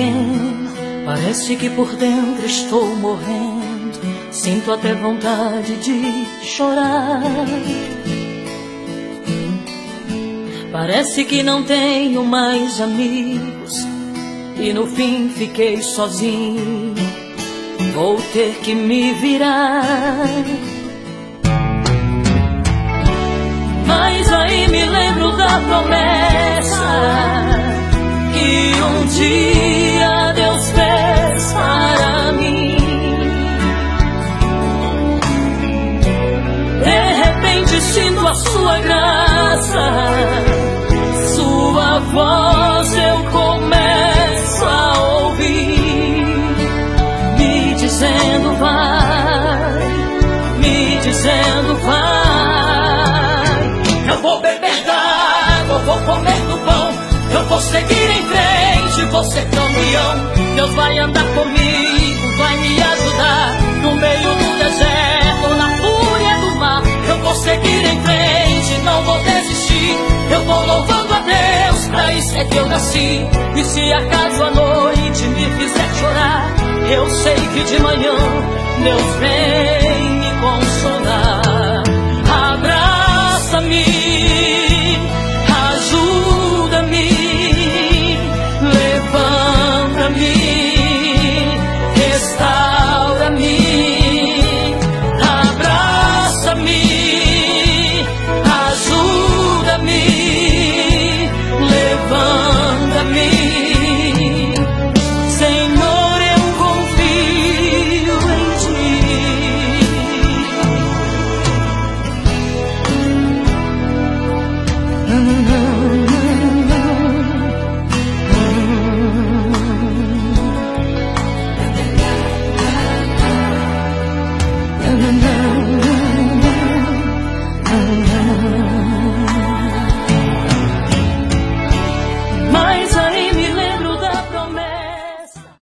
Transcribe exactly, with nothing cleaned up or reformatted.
alguém. Parece que por dentro estou morrendo, sinto até vontade de chorar. Parece que não tenho mais amigos e no fim fiquei sozinho. Vou ter que me virar. Mas aí me lembro da promessa que um dia Deus fez para mim. De repente sinto a sua graça, sua voz eu começo a ouvir, me dizendo vai, me dizendo vai. Eu vou beber da água, vou comer do pão, eu vou seguir em frente, vou ser campeão. Deus vai andar comigo, vai me ajudar no meio do deserto, na fúria do mar. Eu vou seguir em frente, não vou desistir. Eu vou louvando a Deus, pra isso é que eu nasci. E se acaso a noite me fizer chorar, eu sei que de manhã Deus vem me consolar. Abraça-me, ajuda-me, levanta-me, restaura-me. Abraça-me, ajuda-me, levanta-me. Senhor, eu confio em Ti.